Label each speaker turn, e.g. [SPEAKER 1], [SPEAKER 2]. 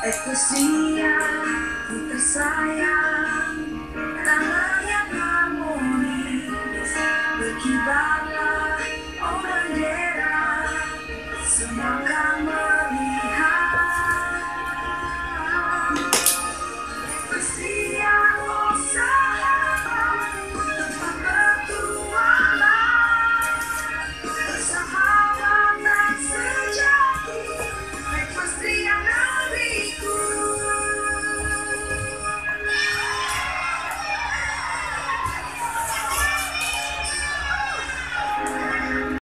[SPEAKER 1] Ekstria, ku tersayang, tanah yang harmonis, berkibarlah oh bendera, semua akan melihat. Ekstria.